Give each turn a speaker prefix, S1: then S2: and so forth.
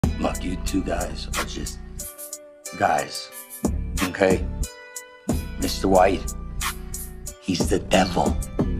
S1: Look, you two guys are just guys, okay? Mr. White, he's the devil.